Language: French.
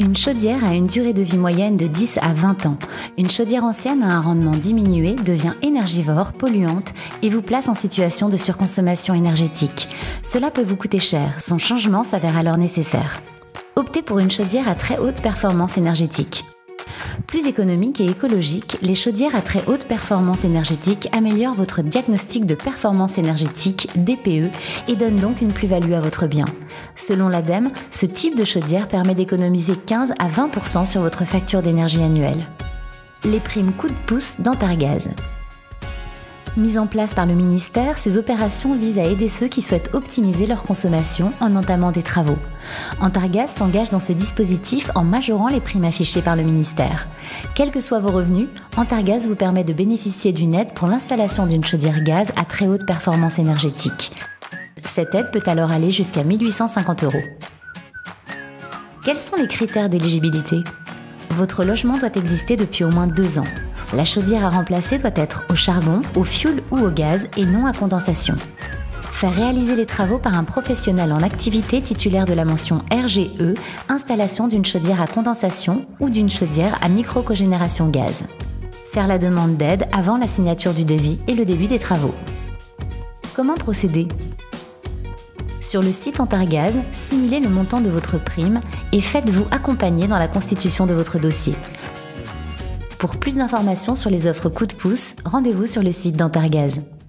Une chaudière a une durée de vie moyenne de 10 à 20 ans. Une chaudière ancienne a un rendement diminué, devient énergivore, polluante et vous place en situation de surconsommation énergétique. Cela peut vous coûter cher, son changement s'avère alors nécessaire. Optez pour une chaudière à très haute performance énergétique. Plus économique et écologique, les chaudières à très haute performance énergétique améliorent votre diagnostic de performance énergétique, DPE, et donnent donc une plus-value à votre bien. Selon l'ADEME, ce type de chaudière permet d'économiser 15 à 20% sur votre facture d'énergie annuelle. Les primes coup de pouce d'Antargaz. Mises en place par le ministère, ces opérations visent à aider ceux qui souhaitent optimiser leur consommation en entamant des travaux. Antargaz s'engage dans ce dispositif en majorant les primes affichées par le ministère. Quels que soient vos revenus, Antargaz vous permet de bénéficier d'une aide pour l'installation d'une chaudière gaz à très haute performance énergétique. Cette aide peut alors aller jusqu'à 1 850 €. Quels sont les critères d'éligibilité ? Votre logement doit exister depuis au moins 2 ans. La chaudière à remplacer doit être au charbon, au fioul ou au gaz et non à condensation. Faire réaliser les travaux par un professionnel en activité titulaire de la mention RGE, installation d'une chaudière à condensation ou d'une chaudière à micro-cogénération gaz. Faire la demande d'aide avant la signature du devis et le début des travaux. Comment procéder ? Sur le site Antargaz, simulez le montant de votre prime et faites-vous accompagner dans la constitution de votre dossier. Pour plus d'informations sur les offres coup de pouce, rendez-vous sur le site d'Antargaz.